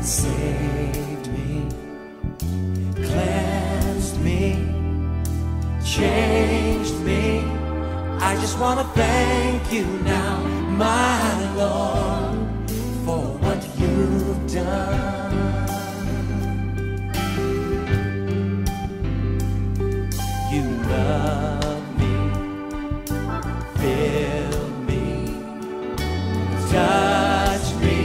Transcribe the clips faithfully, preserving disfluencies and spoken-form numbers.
saved me, cleansed me, changed me. I just want to thank you now, my Lord, for what you've done. You love me, fill me, touch me,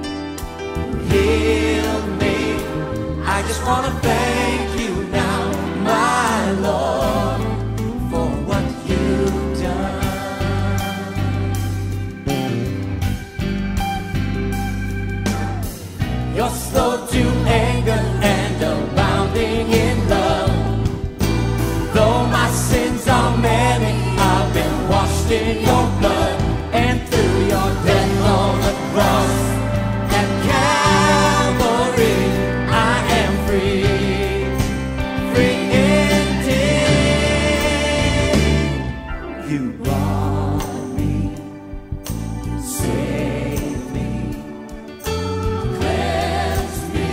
heal me. I just want to thank you now, my Lord, for what you've done. You're slow to anger and abounding in love. Though my sins are many, I've been washed in your blood, and through your death on the cross at Calvary, I am free, free indeed. You bought me, saved me, cleansed me,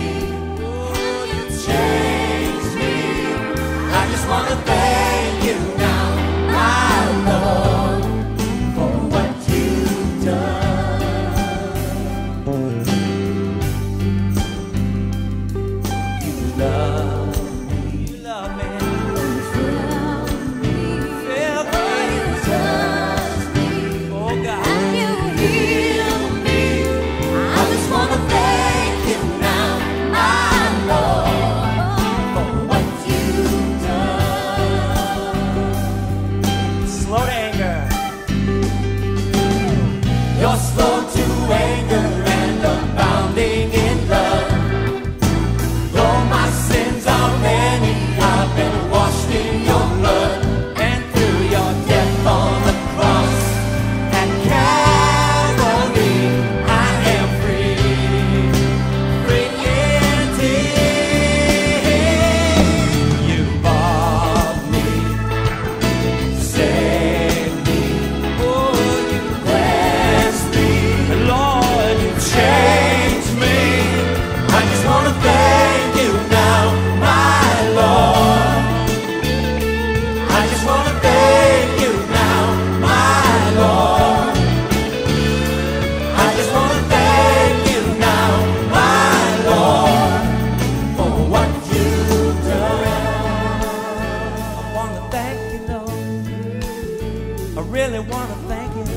changed me. I just want to thank you now, my Lord, for what you've done. You love me, you love me, fill me, fill me, touch me, oh God, and you heal me. I just want to thank you now, my Lord, for what you've done. Slow to anger. You're slow to anger and abounding in love. Though my sins are many, I've been washed in your blood, and through your death on the cross at Calvary, I am free, free indeed. You bought me, saved me, oh, you cleansed me, Lord, you changed me. I just want to thank you now, my Lord. I just want to thank you now, my Lord. I just want to thank you now, my Lord, for what you've done. I want to thank you, Lord. I really want to thank you.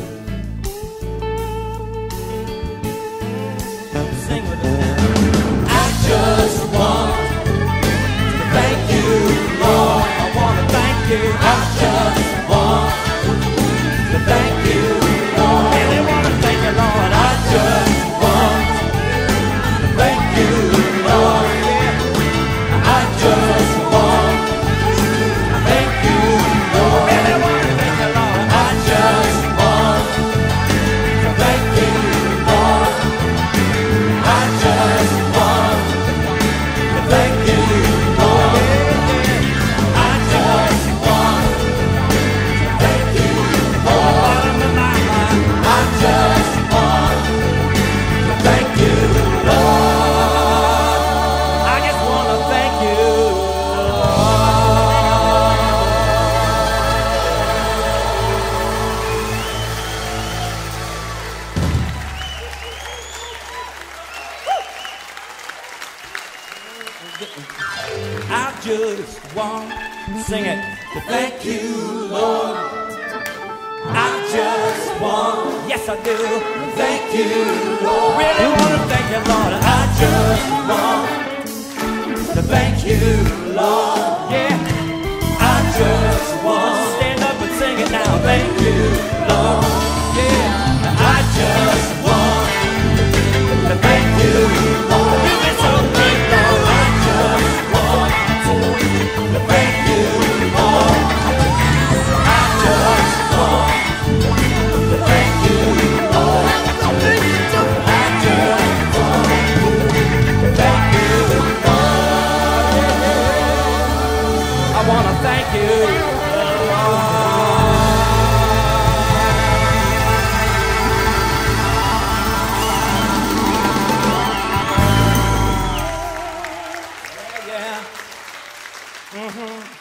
Sing with us now. I just want to thank you, Lord. I want to thank you. I just want to thank you, Lord. Really want to thank you, Lord. I just want to thank you, Lord. I just want to thank you, Lord. Really want to thank you, Lord. I just want to thank you, Lord. I just want to thank you, Lord. I just want to thank you, Lord. I just want to thank you, Lord. I just want to thank you, I just want, sing it, to thank you, Lord. I just want, yes I do, thank you, Lord. Really want to thank you, Lord. I just want to thank you, Lord. Yeah, I just want, stand up and sing it now. Thank you, Lord. Yeah, I just want to thank you, Lord. You've been so great, Lord. I just want to thank you, Lord. I just want to thank you, Lord. I just want to thank you, Lord. I want to thank you, Lord. Mm-hmm.